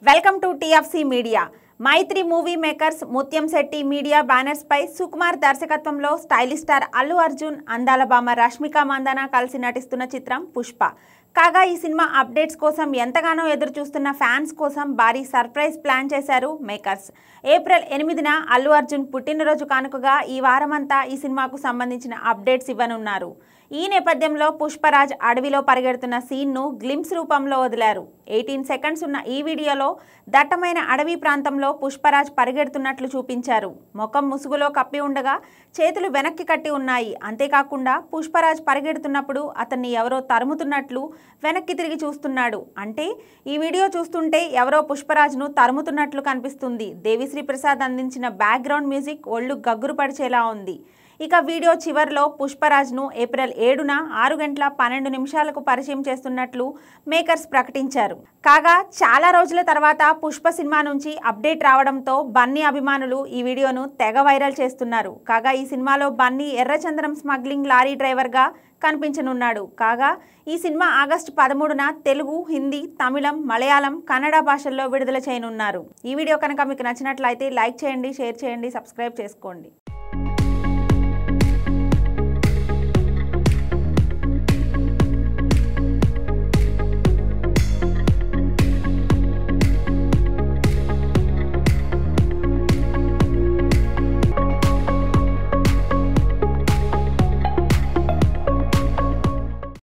Welcome to TFC media. Mythri movie makers Muthyam Shetty media banners పై సుకుమార్ దర్శకత్వంలో stylish star Allu Arjun, అందాల భామ రష్మిక మందన కలిసి నటిస్తున్న చిత్రం పుష్ప. కాగా ఈ సినిమా అప్డేట్స్ కోసం ఎంతగానో ఎదురు చూస్తున్న ఫ్యాన్స్ కోసం భారీ సర్ప్రైజ్ ప్లాన్ చేశారు మేకర్స్. ఏప్రిల్ 8న అల్లు అర్జున్ పుట్టినరోజు కానుకగా ఈ వారమంతా ఈ సినిమాకు సంబంధించిన అప్డేట్స్ ఇవ్వనున్నారు. ఈ నేపథ్యంలో పుష్పరాజ్ అడవిలో పరిగెడుతున్న సీన్ను గ్లింప్స్ రూపంలో వదిలారు. 18 సెకండ్స్ ఉన్న ఈ వీడియోలో దట్టమైన అడవి ప్రాంతంలో పుష్పరాజ్ పరిగెడుతున్నట్లు చూపించారు. ముఖం ముసుగులో కప్పి ఉండగా చేతులు వెనక్కి కట్టి ఉన్నాయి. అంతేకాకుండా పుష్పరాజ్ పరిగెడుతున్నప్పుడు అతన్ని ఎవరో తరుముతున్నట్లు వెనక్కి తిరిగి చూస్తున్నాడు. అంటే ఈ వీడియో చూస్తుంటే ఎవరో పుష్పరాజ్ను తరుముతున్నట్లు కనిపిస్తుంది. దేవిశ్రీ ప్రసాద్ అందించిన బ్యాక్గ్రౌండ్ మ్యూజిక్ ఒళ్ళు గగ్గురు పరిచేలా ఉంది. ఇక వీడియో చివర్లో పుష్పరాజ్ను ఏప్రిల్ 7న 6:12 పరిచయం చేస్తున్నట్లు మేకర్స్ ప్రకటించారు. కాగా చాలా రోజుల తర్వాత పుష్ప సినిమా నుంచి అప్డేట్ రావడంతో బన్నీ అభిమానులు ఈ వీడియోను తెగ వైరల్ చేస్తున్నారు. కాగా ఈ సినిమాలో బన్నీ ఎర్రచందనం స్మగ్లింగ్ లారీ డ్రైవర్గా కనిపించనున్నాడు. కాగా ఈ సినిమా ఆగస్టు 13న తెలుగు, హిందీ, తమిళం, మలయాళం, కన్నడ భాషల్లో విడుదల చేయనున్నారు. ఈ వీడియో కనుక మీకు నచ్చినట్లయితే లైక్ చేయండి, షేర్ చేయండి, సబ్స్క్రైబ్ చేసుకోండి.